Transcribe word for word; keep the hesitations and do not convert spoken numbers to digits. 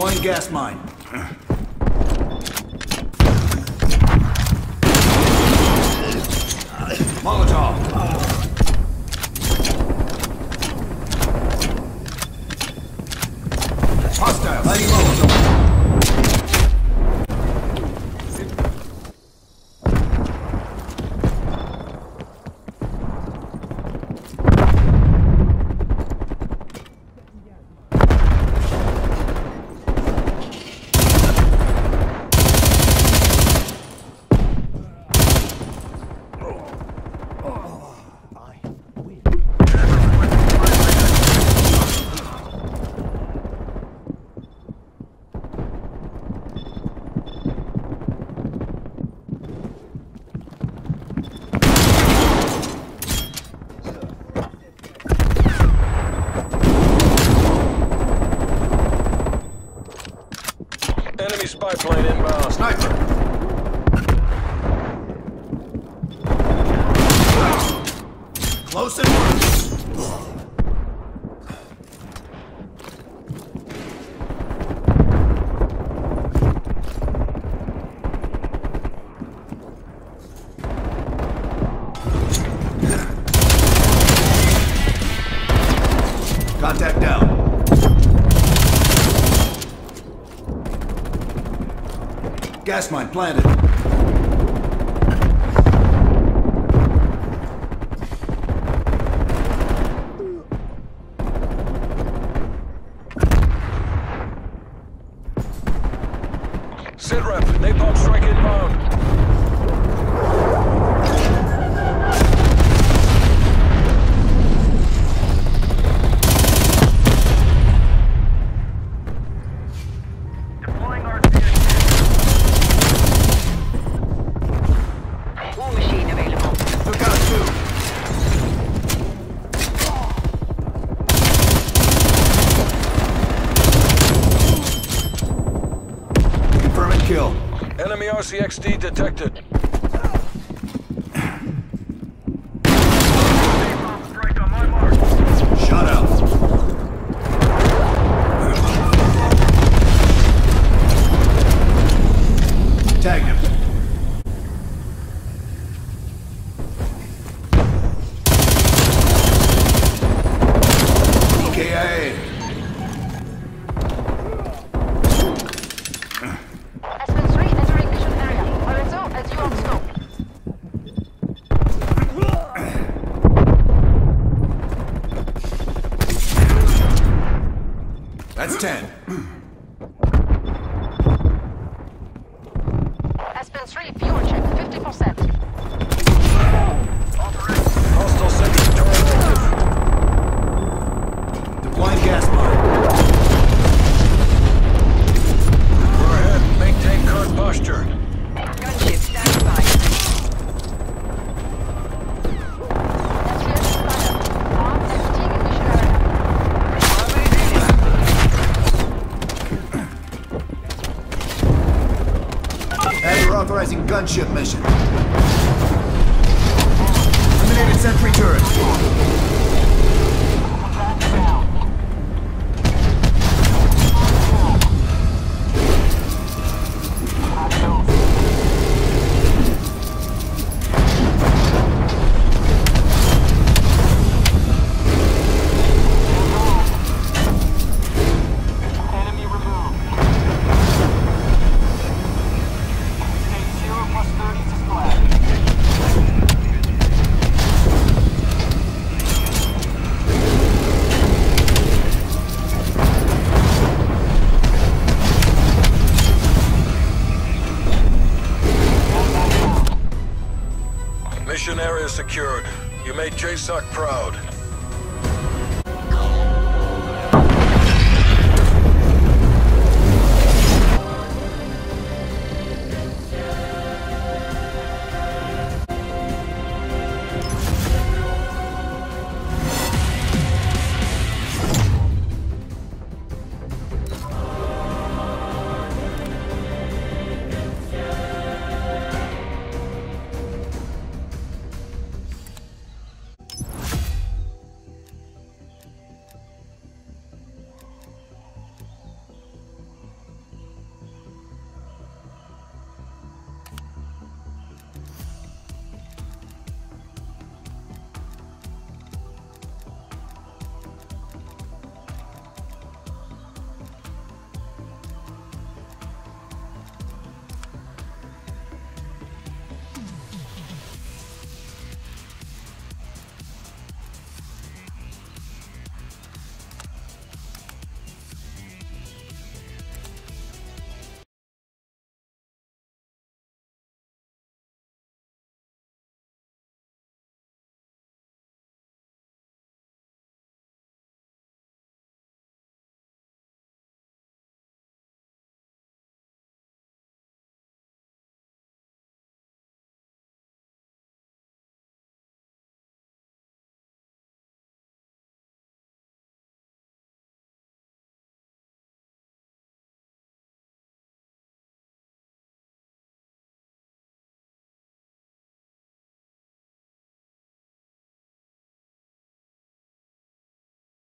Deploying gas mine. Molotov. Hostile. Lighting Molotov. Enemy spy plane inbound. Sniper. Close and contact down. Gas mine planted. Sit rep, napalm strike inbound. Kill. Enemy R C X D detected. Shot out. Tagged him. K I A. That's ten. S P M three, fuel check, fifty percent. Hostile sentry turret active. Deploying gas mine. We're ahead. Maintain current posture. Gunship standing by. Authorizing gunship mission. Eliminated sentry turret. Mission area secured. You made J SOC proud.